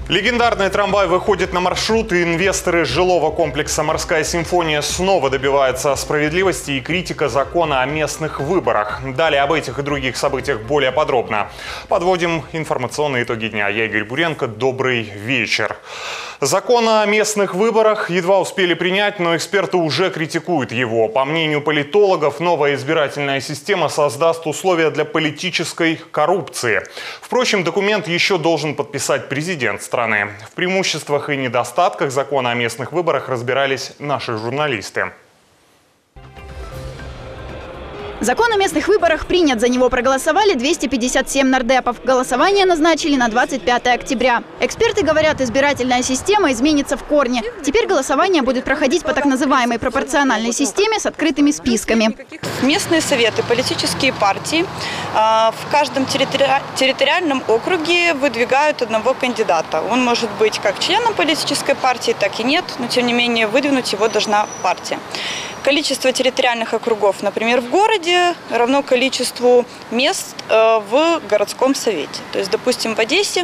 Легендарный трамвай выходит на маршрут, и инвесторы жилого комплекса «Морская симфония» снова добиваются справедливости и критика закона о местных выборах. Далее об этих и других событиях более подробно. Подводим информационные итоги дня. Я Игорь Буренко. Добрый вечер. Закон о местных выборах едва успели принять, но эксперты уже критикуют его. По мнению политологов, новая избирательная система создаст условия для политической коррупции. Впрочем, документ еще должен подписать президент страны. В преимуществах и недостатках закона о местных выборах разбирались наши журналисты. Закон о местных выборах принят. За него проголосовали 257 нардепов. Голосование назначили на 25 октября. Эксперты говорят, избирательная система изменится в корне. Теперь голосование будет проходить по так называемой пропорциональной системе с открытыми списками. Местные советы, политические партии в каждом территориальном округе выдвигают одного кандидата. Он может быть как членом политической партии, так и нет, но тем не менее выдвинуть его должна партия. Количество территориальных округов, например, в городе, равно количеству мест в городском совете. То есть, допустим, в Одессе,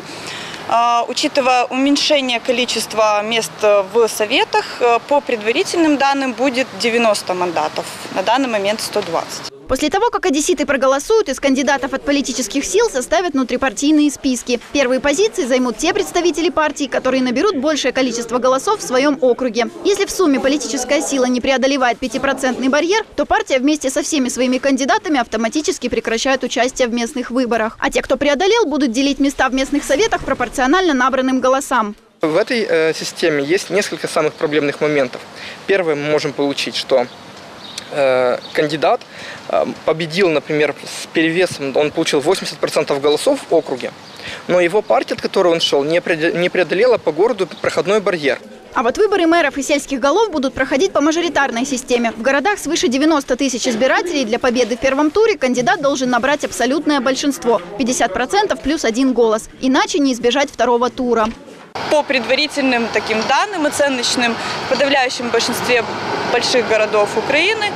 учитывая уменьшение количества мест в советах, по предварительным данным будет 90 мандатов, на данный момент 120. После того, как одесситы проголосуют, из кандидатов от политических сил составят внутрипартийные списки. Первые позиции займут те представители партий, которые наберут большее количество голосов в своем округе. Если в сумме политическая сила не преодолевает 5% барьер, то партия вместе со всеми своими кандидатами автоматически прекращает участие в местных выборах. А те, кто преодолел, будут делить места в местных советах пропорционально набранным голосам. В этой системе есть несколько самых проблемных моментов. Первое, мы можем получить, что кандидат победил, например, с перевесом, он получил 80% голосов в округе, но его партия, от которой он шел, не преодолела по городу проходной барьер. А вот выборы мэров и сельских голов будут проходить по мажоритарной системе. В городах свыше 90 тысяч избирателей для победы в первом туре кандидат должен набрать абсолютное большинство – 50% плюс 1 голос. Иначе не избежать второго тура. По предварительным таким данным, оценочным, в подавляющем большинстве больших городов Украины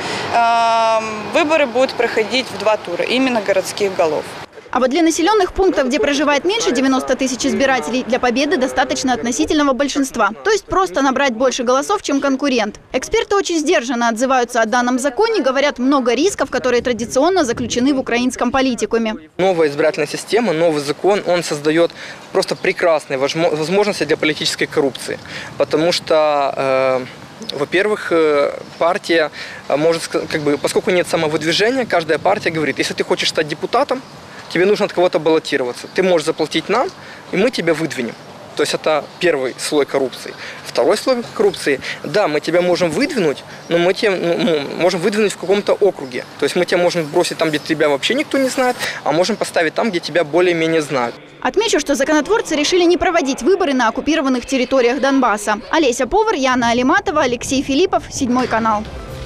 выборы будут проходить в 2 тура, именно городских голов. А вот для населенных пунктов, где проживает меньше 90 тысяч избирателей, для победы достаточно относительного большинства. То есть просто набрать больше голосов, чем конкурент. Эксперты очень сдержанно отзываются о данном законе, говорят, много рисков, которые традиционно заключены в украинском политикуме. Новая избирательная система, новый закон, он создает просто прекрасные возможности для политической коррупции. Потому что во-первых, партия может, поскольку нет самовыдвижения, каждая партия говорит, если ты хочешь стать депутатом, тебе нужно от кого-то баллотироваться. Ты можешь заплатить нам, и мы тебя выдвинем. То есть это первый слой коррупции. Второй слой коррупции, да, мы тебя можем выдвинуть, но мы тебя можем выдвинуть в каком-то округе. То есть мы тебя можем бросить там, где тебя вообще никто не знает, а можем поставить там, где тебя более-менее знают. Отмечу, что законотворцы решили не проводить выборы на оккупированных территориях Донбасса. Олеся Повар, Яна Алиматова, Алексей Филиппов, 7 канал.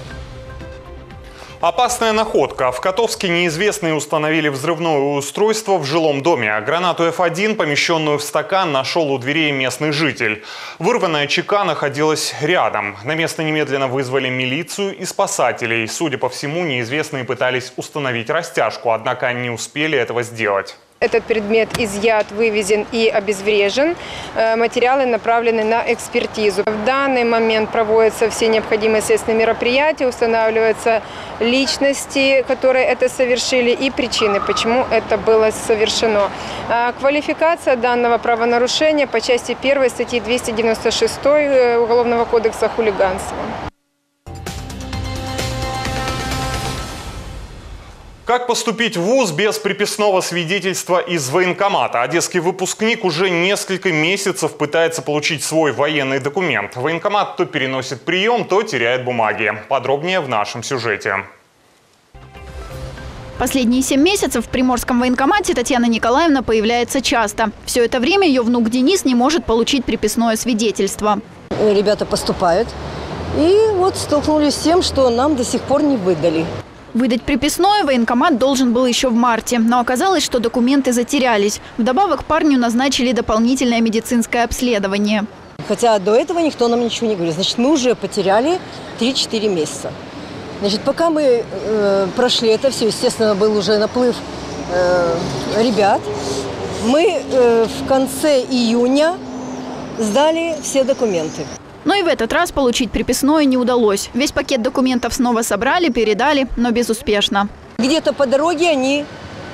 Опасная находка. В Котовске неизвестные установили взрывное устройство в жилом доме. Гранату F1, помещенную в стакан, нашел у дверей местный житель. Вырванная чека находилась рядом. На место немедленно вызвали милицию и спасателей. Судя по всему, неизвестные пытались установить растяжку, однако не успели этого сделать. Этот предмет изъят, вывезен и обезврежен. Материалы направлены на экспертизу. В данный момент проводятся все необходимые следственные мероприятия, устанавливаются личности, которые это совершили, и причины, почему это было совершено. Квалификация данного правонарушения по части 1 статьи 296 Уголовного кодекса хулиганства. Как поступить в вуз без приписного свидетельства из военкомата? Одесский выпускник уже несколько месяцев пытается получить свой военный документ. Военкомат то переносит прием, то теряет бумаги. Подробнее в нашем сюжете. Последние 7 месяцев в Приморском военкомате Татьяна Николаевна появляется часто. Все это время ее внук Денис не может получить приписное свидетельство. Ребята поступают. И вот столкнулись с тем, что нам до сих пор не выдали. Выдать приписное военкомат должен был еще в марте, но оказалось, что документы затерялись. Вдобавок парню назначили дополнительное медицинское обследование. Хотя до этого никто нам ничего не говорил. Значит, мы уже потеряли 3-4 месяца. Значит, пока мы прошли это все, естественно, был уже наплыв ребят. Мы в конце июня сдали все документы. Но и в этот раз получить приписное не удалось. Весь пакет документов снова собрали, передали, но безуспешно. Где-то по дороге они,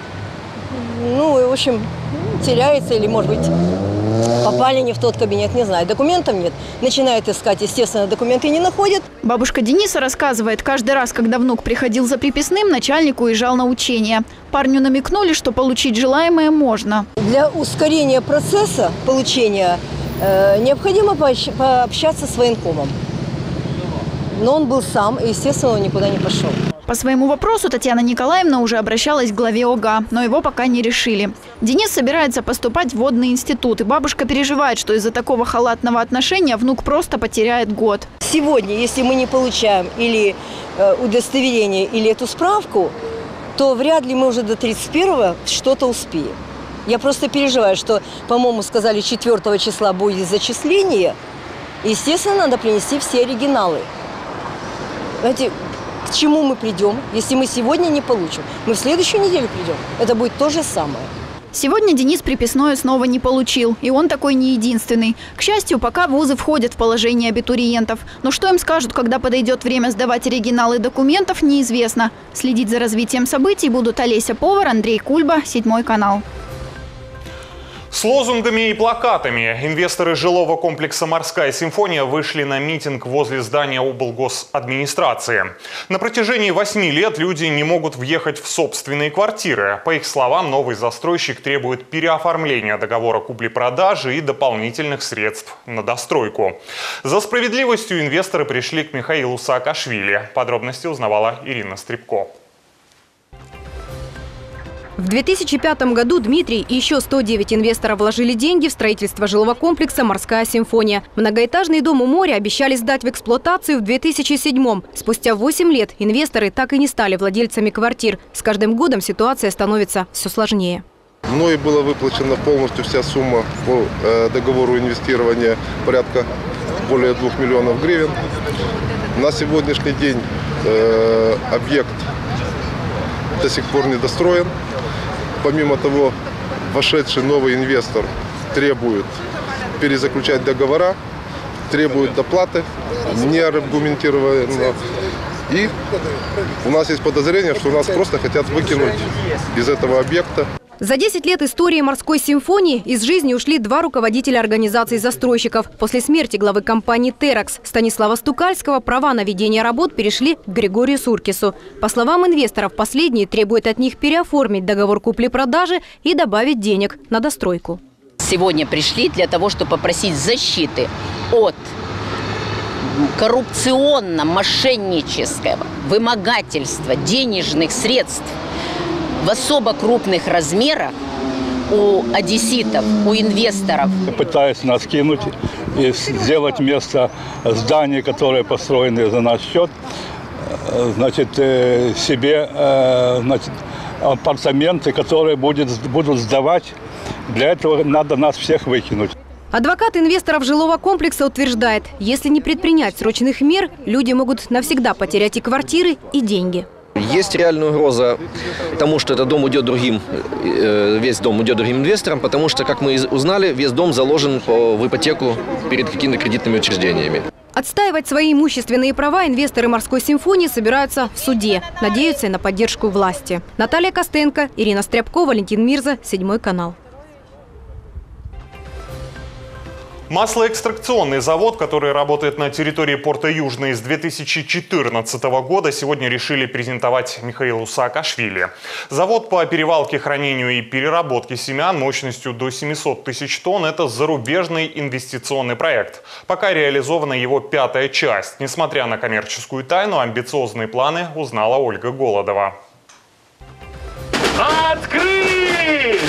в общем, теряются или, может быть, попали не в тот кабинет, не знаю. Документов нет. Начинают искать, естественно, документы не находят. Бабушка Дениса рассказывает, каждый раз, когда внук приходил за приписным, начальник уезжал на учение. Парню намекнули, что получить желаемое можно. Для ускорения процесса получения необходимо пообщаться с военкомом. Но он был сам, и, естественно, он никуда не пошел. По своему вопросу Татьяна Николаевна уже обращалась к главе ОГА, но его пока не решили. Денис собирается поступать в водный институт, и бабушка переживает, что из-за такого халатного отношения внук просто потеряет год. Сегодня, если мы не получаем или удостоверение, или эту справку, то вряд ли мы уже до 31-го что-то успеем. Я просто переживаю, что, по-моему, сказали, 4 числа будет зачисление. Естественно, надо принести все оригиналы. Знаете, к чему мы придем, если мы сегодня не получим? Мы в следующую неделю придем. Это будет то же самое. Сегодня Денис приписное снова не получил, и он такой не единственный. К счастью, пока вузы входят в положение абитуриентов. Но что им скажут, когда подойдет время сдавать оригиналы документов, неизвестно. Следить за развитием событий будут Олеся Повар, Андрей Кульба, 7 канал. С лозунгами и плакатами инвесторы жилого комплекса «Морская симфония» вышли на митинг возле здания облгосадминистрации. На протяжении 8 лет люди не могут въехать в собственные квартиры. По их словам, новый застройщик требует переоформления договора купли-продажи и дополнительных средств на достройку. За справедливостью инвесторы пришли к Михаилу Саакашвили. Подробности узнавала Ирина Стребко. В 2005 году Дмитрий и еще 109 инвесторов вложили деньги в строительство жилого комплекса «Морская симфония». Многоэтажный дом у моря обещали сдать в эксплуатацию в 2007-м. Спустя 8 лет инвесторы так и не стали владельцами квартир. С каждым годом ситуация становится все сложнее. Мной была выплачена полностью вся сумма по договору инвестирования, порядка более 2 миллионов гривен. На сегодняшний день объект до сих пор не достроен. Помимо того, вошедший новый инвестор требует перезаключать договора, требует доплаты, не аргументированно. И у нас есть подозрение, что нас просто хотят выкинуть из этого объекта. За 10 лет истории «Морской симфонии» из жизни ушли 2 руководителя организаций застройщиков. После смерти главы компании «Теракс» Станислава Стукальского права на ведение работ перешли к Григорию Суркису. По словам инвесторов, последний требует от них переоформить договор купли-продажи и добавить денег на достройку. Сегодня пришли для того, чтобы попросить защиты от коррупционно-мошеннического вымогательства денежных средств в особо крупных размерах у одесситов, у инвесторов. Пытаясь нас кинуть и сделать вместо зданий, которые построены за наш счет, себе апартаменты, которые будут сдавать. Для этого надо нас всех выкинуть. Адвокат инвесторов жилого комплекса утверждает, если не предпринять срочных мер, люди могут навсегда потерять и квартиры, и деньги. Есть реальная угроза тому, что этот дом уйдет весь дом уйдет другим инвесторам, потому что, как мы узнали, весь дом заложен в ипотеку перед какими-то кредитными учреждениями. Отстаивать свои имущественные права инвесторы «Морской симфонии» собираются в суде. Надеются на поддержку власти. Наталья Костенко, Ирина Стребко, Валентин Мирза, 7 канал. Маслоэкстракционный завод, который работает на территории порта Южный с 2014 года, сегодня решили презентовать Михаилу Саакашвили. Завод по перевалке, хранению и переработке семян мощностью до 700 тысяч тонн – это зарубежный инвестиционный проект. Пока реализована его 5-я часть. Несмотря на коммерческую тайну, амбициозные планы узнала Ольга Голодова. Открыть!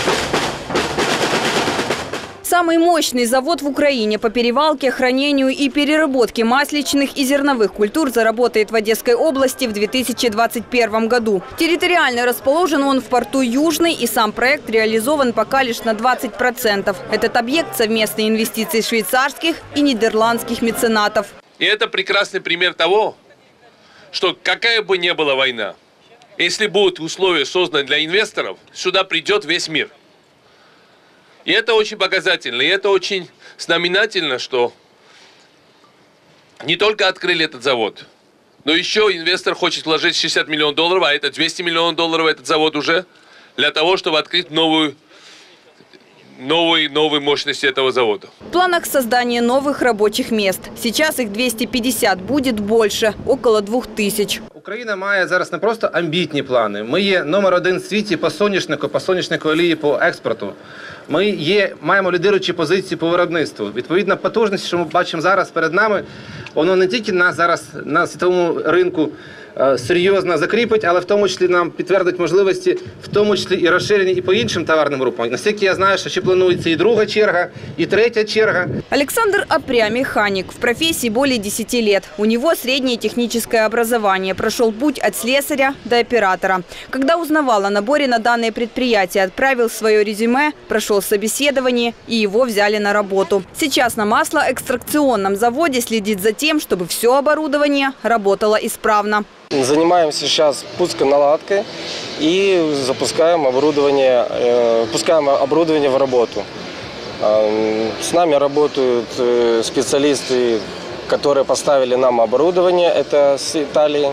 Самый мощный завод в Украине по перевалке, хранению и переработке масличных и зерновых культур заработает в Одесской области в 2021 году. Территориально расположен он в порту Южный, и сам проект реализован пока лишь на 20%. Этот объект – совместные инвестиции швейцарских и нидерландских меценатов. И это прекрасный пример того, что какая бы ни была война, если будут условия созданы для инвесторов, сюда придет весь мир. И это очень показательно, и это очень знаменательно, что не только открыли этот завод, но еще инвестор хочет вложить $60 миллионов, а это $200 миллионов этот завод уже, для того, чтобы открыть новые мощности этого завода. В планах создания новых рабочих мест. Сейчас их 250, будет больше, около 2000. Україна має зараз не просто амбітні плани. Ми є номер один в світі по соняшнику олії, по експорту. Ми маємо лідируючі позиції по виробництву. Відповідна потужність, що ми бачимо зараз перед нами, воно не тільки нас зараз на світовому ринку серйозно закріпить, але в тому числі нам підтвердить можливості, в тому числі і розширені і по іншим товарним групам. Наскільки я знаю, що ще планується і друга черга, і третя черга. Александр Апря, механик, в профессии более 10 лет. У него среднее техническое образование. Прошел путь от слесаря до оператора. Когда узнавал о наборе на данное предприятие, отправил свое резюме, прошел собеседование и его взяли на работу. Сейчас на маслоэкстракционном заводе следит за тем, чтобы все оборудование работало исправно. Занимаемся сейчас пусконаладкой и пускаем оборудование в работу. С нами работают специалисты, которые поставили нам оборудование, это с Италии.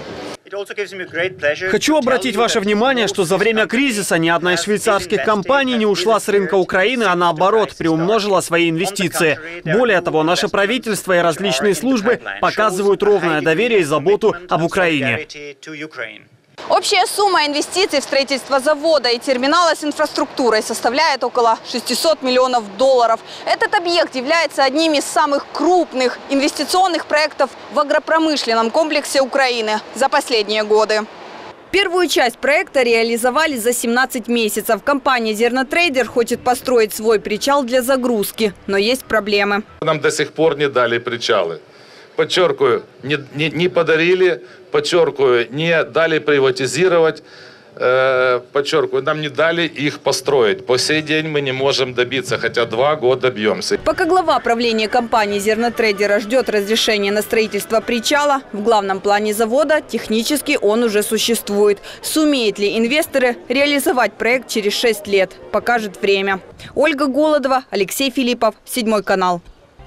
Хочу обратить ваше внимание, что за время кризиса ни одна из швейцарских компаний не ушла с рынка Украины, а наоборот приумножила свои инвестиции. Более того, наше правительство и различные службы показывают ровное доверие и заботу об Украине. Общая сумма инвестиций в строительство завода и терминала с инфраструктурой составляет около $600 миллионов. Этот объект является одним из самых крупных инвестиционных проектов в агропромышленном комплексе Украины за последние годы. Первую часть проекта реализовали за 17 месяцев. Компания «Зернотрейдер» хочет построить свой причал для загрузки, но есть проблемы. Нам до сих пор не дали причалы. Подчеркиваю, не подарили, подчеркиваю, не дали приватизировать, подчеркиваю, нам не дали их построить. По сей день мы не можем добиться, хотя 2 года добьемся. Пока глава правления компании «Зернотрейдера» ждет разрешения на строительство причала, в главном плане завода технически он уже существует. Сумеют ли инвесторы реализовать проект через 6 лет, покажет время. Ольга Голодова, Алексей Филиппов, 7 канал.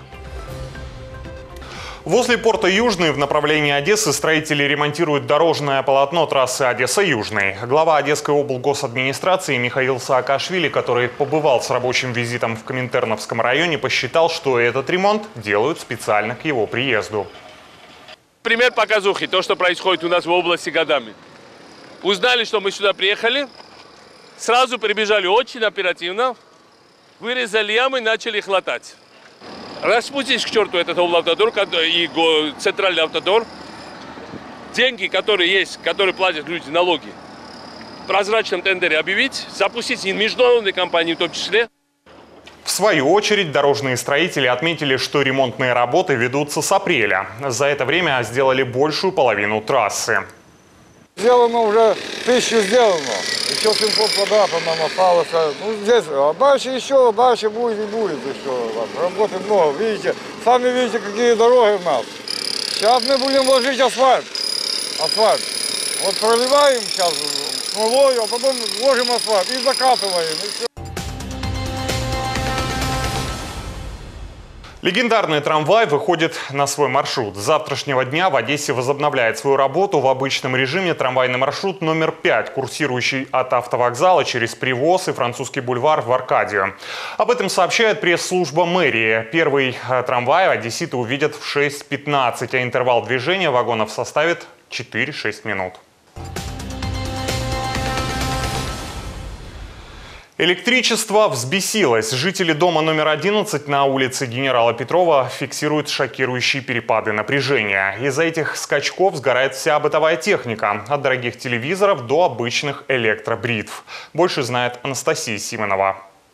Возле порта Южный в направлении Одессы строители ремонтируют дорожное полотно трассы Одесса-Южный. Глава Одесской облгосадминистрации Михаил Саакашвили, который побывал с рабочим визитом в Коминтерновском районе, посчитал, что этот ремонт делают специально к его приезду. Пример показухи, то, что происходит у нас в области годами. Узнали, что мы сюда приехали, сразу прибежали очень оперативно, вырезали ямы, начали их латать. Распустить к черту этот облавтодор и центральный автодор. Деньги, которые есть, которые платят люди, налоги, в прозрачном тендере объявить, запустить и международные компании в том числе. В свою очередь, дорожные строители отметили, что ремонтные работы ведутся с апреля. За это время сделали большую половину трассы. Сделано уже 1000 сделано. Еще 700 квадратов нам осталось. Ну, здесь, а дальше будет и будет еще. Работы много. Видите, сами видите, какие дороги у нас. Сейчас мы будем ложить асфальт. Вот проливаем сейчас смолою, а потом ложим асфальт и закатываем. И все. Легендарный трамвай выходит на свой маршрут. С завтрашнего дня в Одессе возобновляет свою работу в обычном режиме трамвайный маршрут номер 5, курсирующий от автовокзала через Привоз и Французский бульвар в Аркадию. Об этом сообщает пресс-служба мэрии. Первый трамвай одесситы увидят в 6:15, а интервал движения вагонов составит 4-6 минут. Электричество взбесилось. Жители дома номер 11 на улице Генерала Петрова фиксируют шокирующие перепады напряжения. Из-за этих скачков сгорает вся бытовая техника. От дорогих телевизоров до обычных электробритв. Больше знает Анастасия Симонова.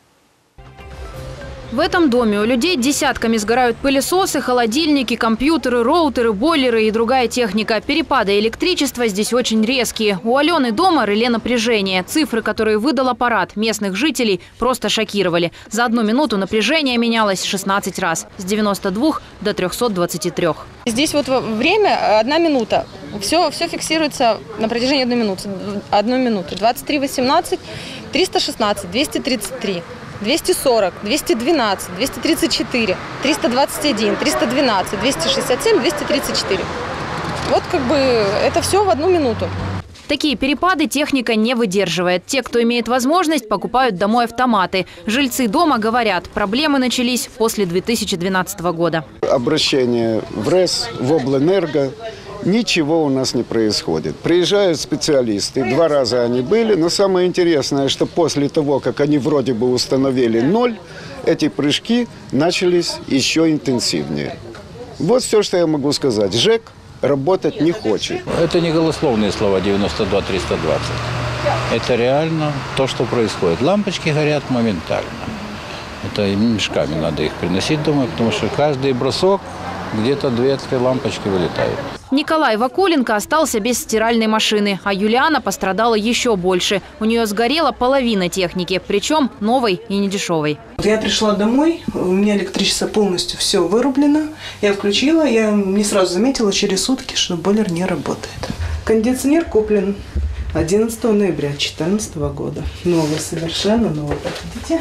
В этом доме у людей десятками сгорают пылесосы, холодильники, компьютеры, роутеры, бойлеры и другая техника. Перепады электричества здесь очень резкие. У Алены дома реле напряжения. Цифры, которые выдал аппарат, местных жителей просто шокировали. За 1 минуту напряжение менялось 16 раз. С 92 до 323. Здесь вот время 1 минута. Все фиксируется на протяжении 1 минуты. 1 минуты. 23:18, 316, 233. 240, 212, 234, 321, 312, 267, 234. Вот как бы это все в 1 минуту. Такие перепады техника не выдерживает. Те, кто имеет возможность, покупают домой автоматы. Жильцы дома говорят, проблемы начались после 2012 года. Обращение в РЭС, в Облэнерго. Ничего у нас не происходит. Приезжают специалисты, 2 раза они были, но самое интересное, что после того, как они вроде бы установили 0, эти прыжки начались еще интенсивнее. Вот все, что я могу сказать. ЖЭК работать не хочет. Это не голословные слова 92-320. Это реально то, что происходит. Лампочки горят моментально. Это мешками надо их приносить домой, потому что каждый бросок где-то 2-3 лампочки вылетают. Николай Вакуленко остался без стиральной машины, а Юлиана пострадала еще больше. У нее сгорела половина техники, причем новой и недешевой. Я пришла домой, у меня электричество полностью все вырублено. Я включила, я не сразу заметила через сутки, что бойлер не работает. Кондиционер куплен 11 ноября 2014 года. Новый, совершенно новый. Видите?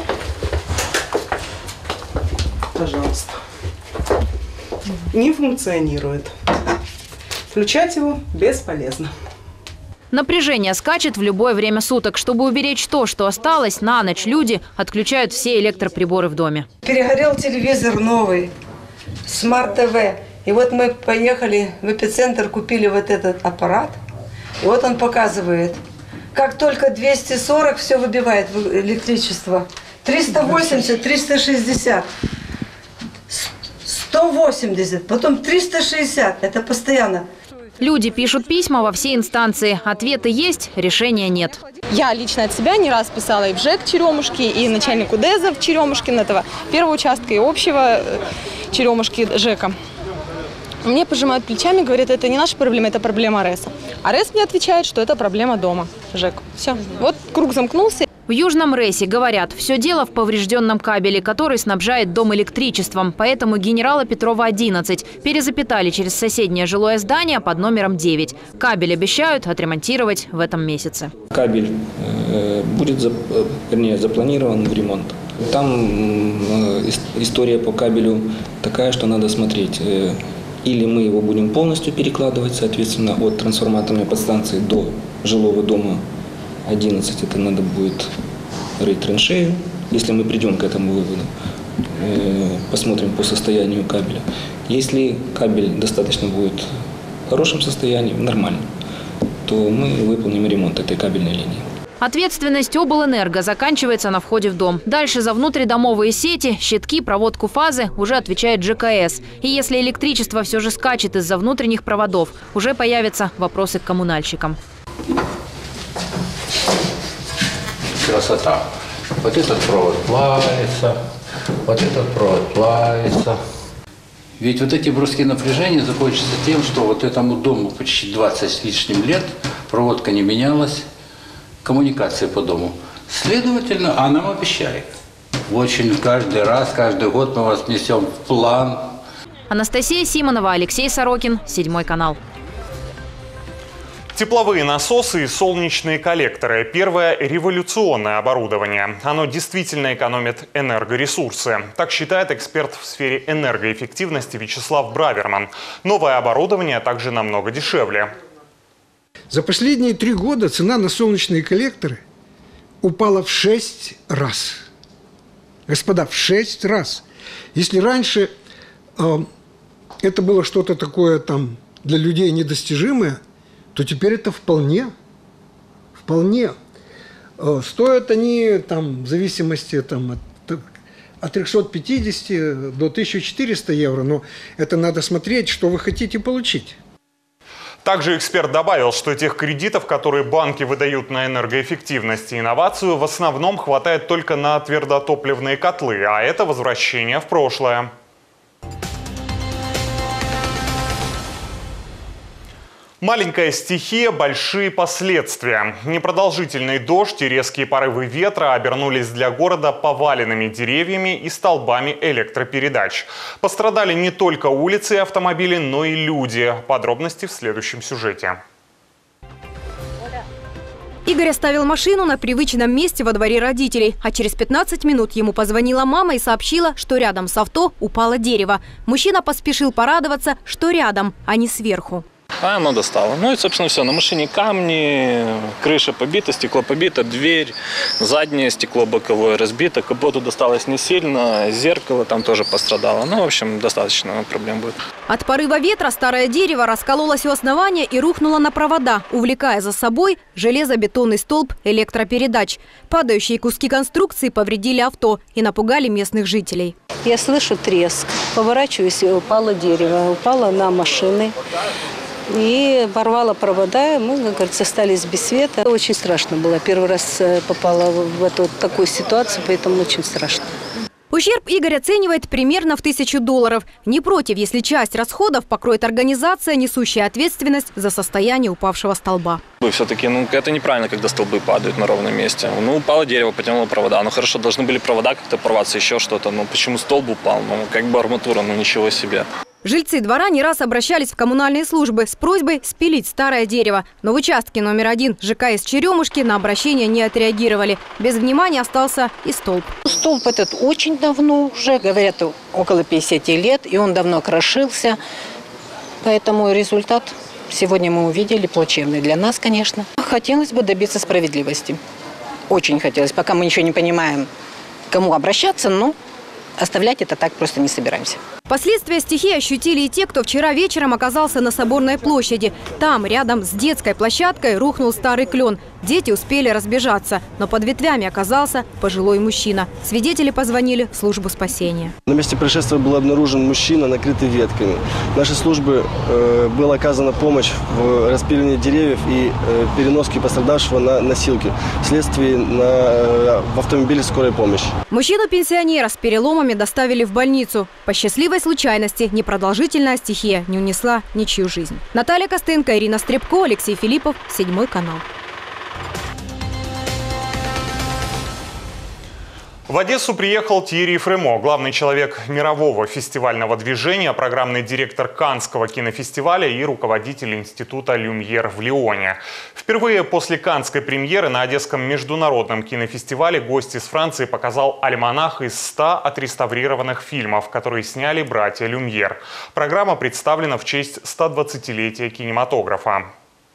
Пожалуйста. Не функционирует. Включать его бесполезно. Напряжение скачет в любое время суток. Чтобы уберечь то, что осталось, на ночь люди отключают все электроприборы в доме. Перегорел телевизор новый, смарт-ТВ. И вот мы поехали в эпицентр, купили вот этот аппарат. И вот он показывает, как только 240 все выбивает электричество. 380, 360. 180, потом 360. Это постоянно. Люди пишут письма во все инстанции. Ответы есть, решения нет. Я лично от себя не раз писала и в ЖЭК Черемушки, и начальнику ДЭЗа в Черемушкин, этого первого участка и общего Черемушки ЖЭКа. Мне пожимают плечами, говорят, это не наша проблема, это проблема РЭСа. А РЭС мне отвечает, что это проблема дома, ЖЭК. Все, вот круг замкнулся. В Южном РЭСе говорят, все дело в поврежденном кабеле, который снабжает дом электричеством. Поэтому генерала Петрова 11 перезапитали через соседнее жилое здание под номером 9. Кабель обещают отремонтировать в этом месяце. Кабель будет запланирован в ремонт. Там история по кабелю такая, что надо смотреть. Или мы его будем полностью перекладывать, соответственно, от трансформаторной подстанции до жилого дома 11, это надо будет рыть траншею, если мы придем к этому выводу. Посмотрим по состоянию кабеля. Если кабель достаточно будет в хорошем состоянии, нормально, то мы выполним ремонт этой кабельной линии. Ответственность Облэнерго заканчивается на входе в дом. Дальше за внутридомовые сети, щитки, проводку фазы уже отвечает ЖКС. И если электричество все же скачет из-за внутренних проводов, уже появятся вопросы к коммунальщикам. Красота. Вот этот провод плавится, вот этот провод плавится. Ведь вот эти бруски напряжения закончатся тем, что вот этому дому почти 20 с лишним лет проводка не менялась, коммуникация по дому. Следовательно, а нам обещает. Очень каждый раз, каждый год мы вас внесем в план. Анастасия Симонова, Алексей Сорокин, 7 канал. Тепловые насосы и солнечные коллекторы – первое революционное оборудование. Оно действительно экономит энергоресурсы. Так считает эксперт в сфере энергоэффективности Вячеслав Браверман. Новое оборудование также намного дешевле. За последние 3 года цена на солнечные коллекторы упала в 6 раз. Господа, в 6 раз. Если раньше это было что-то такое там для людей недостижимое, то теперь это вполне. Стоят они там, в зависимости там, от 350 до 1400 евро, но это надо смотреть, что вы хотите получить. Также эксперт добавил, что тех кредитов, которые банки выдают на энергоэффективность и инновацию, в основном хватает только на твердотопливные котлы, а это возвращение в прошлое. Маленькая стихия – большие последствия. Непродолжительный дождь и резкие порывы ветра обернулись для города поваленными деревьями и столбами электропередач. Пострадали не только улицы и автомобили, но и люди. Подробности в следующем сюжете. Игорь оставил машину на привычном месте во дворе родителей, а через 15 минут ему позвонила мама и сообщила, что рядом с авто упало дерево. Мужчина поспешил порадоваться, что рядом, а не сверху. А оно достало. Ну и, собственно, все. На машине камни, крыша побита, стекло побито, дверь, заднее стекло боковое разбито, капоту досталось не сильно, зеркало там тоже пострадало. Ну, в общем, достаточно проблем будет. От порыва ветра старое дерево раскололось у основания и рухнуло на провода, увлекая за собой железобетонный столб электропередач. Падающие куски конструкции повредили авто и напугали местных жителей. Я слышу треск, поворачиваюсь, и упало дерево, упало на машины. И порвала провода, мы, как говорится, остались без света. Очень страшно было. Первый раз попала в такую ситуацию, поэтому очень страшно. Ущерб Игорь оценивает примерно в $1000. Не против, если часть расходов покроет организация, несущая ответственность за состояние упавшего столба. Все-таки, это неправильно, когда столбы падают на ровном месте. Упало дерево, потянуло провода. Хорошо, должны были провода как-то порваться, еще что-то. Почему столб упал? Как бы арматура, ничего себе. Жильцы двора не раз обращались в коммунальные службы с просьбой спилить старое дерево. Но в участке номер 1 ЖК из Черемушки на обращение не отреагировали. Без внимания остался и столб. Столб этот очень давно, уже, говорят, около 50 лет, и он давно крошился. Поэтому результат сегодня мы увидели плачевный для нас, конечно. Хотелось бы добиться справедливости. Очень хотелось, пока мы ничего не понимаем, к кому обращаться, но оставлять это так просто не собираемся. Последствия стихии ощутили и те, кто вчера вечером оказался на Соборной площади. Там, рядом с детской площадкой, рухнул старый клен. Дети успели разбежаться, но под ветвями оказался пожилой мужчина. Свидетели позвонили в службу спасения. На месте происшествия был обнаружен мужчина, накрытый ветками. Нашей службе была оказана помощь в распиливании деревьев и переноске пострадавшего на носилки вследствие в автомобиле скорой помощи. Мужчину-пенсионера с переломами доставили в больницу. По счастливой случайности непродолжительная стихия не унесла ничью жизнь. Наталья Костенко, Ирина Стребко, Алексей Филиппов, 7 канал. В Одессу приехал Тьерри Фремо, главный человек мирового фестивального движения, программный директор Каннского кинофестиваля и руководитель института «Люмьер» в Лионе. Впервые после каннской премьеры на Одесском международном кинофестивале гость из Франции показал альманах из 100 отреставрированных фильмов, которые сняли братья Люмьер. Программа представлена в честь 120-летия кинематографа.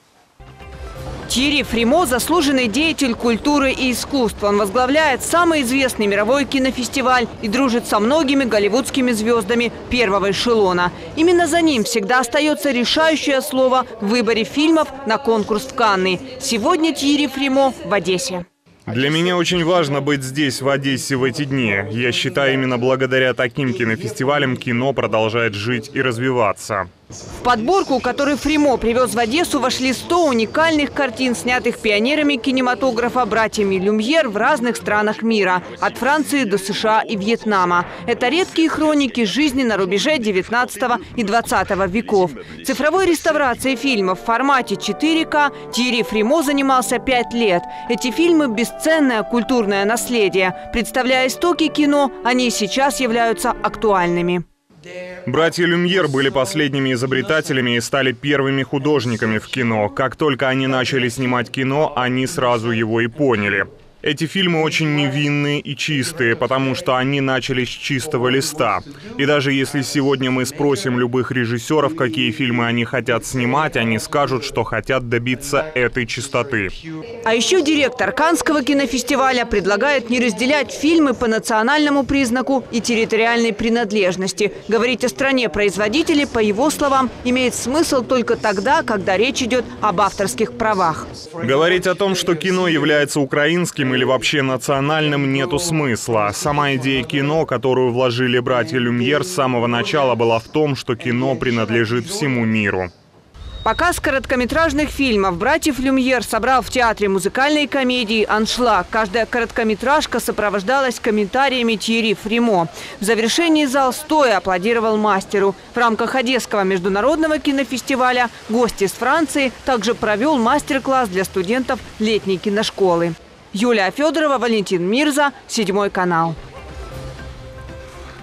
Тьерри Фремо – заслуженный деятель культуры и искусства. Он возглавляет самый известный мировой кинофестиваль и дружит со многими голливудскими звездами первого эшелона. Именно за ним всегда остается решающее слово в выборе фильмов на конкурс в Канны. Сегодня Тьерри Фремо в Одессе. Для меня очень важно быть здесь, в Одессе, в эти дни. Я считаю, именно благодаря таким кинофестивалям кино продолжает жить и развиваться. В подборку, которую Фремо привез в Одессу, вошли 100 уникальных картин, снятых пионерами кинематографа братьями Люмьер в разных странах мира. От Франции до США и Вьетнама. Это редкие хроники жизни на рубеже 19 и 20 веков. Цифровой реставрацией фильмов в формате 4К Тьерри Фремо занимался 5 лет. Эти фильмы – бесценное культурное наследие. Представляя истоки кино, они сейчас являются актуальными. Братья Люмьер были последними изобретателями и стали первыми художниками в кино. Как только они начали снимать кино, они сразу его и поняли. Эти фильмы очень невинные и чистые, потому что они начали с чистого листа. И даже если сегодня мы спросим любых режиссеров, какие фильмы они хотят снимать, они скажут, что хотят добиться этой чистоты. А еще директор Каннского кинофестиваля предлагает не разделять фильмы по национальному признаку и территориальной принадлежности. Говорить о стране-производителе, по его словам, имеет смысл только тогда, когда речь идет об авторских правах. Говорить о том, что кино является украинским или вообще национальным, нету смысла. Сама идея кино, которую вложили братья Люмьер с самого начала, была в том, что кино принадлежит всему миру. Показ короткометражных фильмов братьев Люмьер собрал в театре музыкальной комедии «Аншлаг». Каждая короткометражка сопровождалась комментариями Тьерри Фремо. В завершении зал стоя аплодировал мастеру. В рамках Одесского международного кинофестиваля гость из Франции также провел мастер-класс для студентов летней киношколы. Юлия Федорова, Валентин Мирза, 7 канал.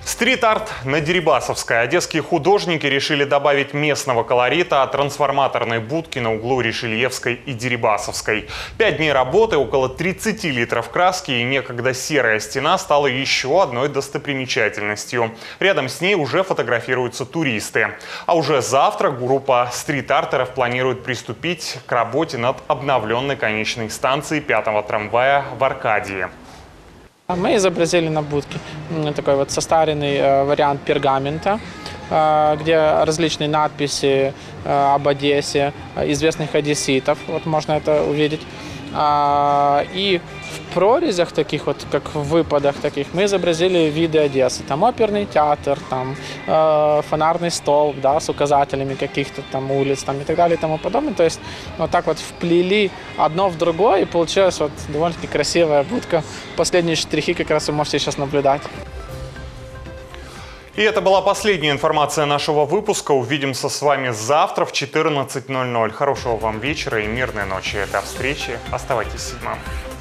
Стрит-арт на Дерибасовской. Одесские художники решили добавить местного колорита, а трансформаторной будки на углу Ришельевской и Дерибасовской. 5 дней работы, около 30 литров краски и некогда серая стена стала еще одной достопримечательностью. Рядом с ней уже фотографируются туристы. А уже завтра группа стрит-артеров планирует приступить к работе над обновленной конечной станцией 5-го трамвая в Аркадии. Мы изобразили на будке такой вот состаренный вариант пергамента, где различные надписи об Одессе, известных одесситов, вот можно это увидеть. И в прорезях таких вот, как в выпадах таких, мы изобразили виды Одессы. Там оперный театр, там фонарный столб, да, с указателями каких-то там улиц там, и так далее и тому подобное. То есть вот так вот вплели одно в другое, и получилась вот довольно-таки красивая будка. Последние штрихи как раз вы можете сейчас наблюдать. И это была последняя информация нашего выпуска. Увидимся с вами завтра в 14:00. Хорошего вам вечера и мирной ночи. До встречи. Оставайтесь с нами.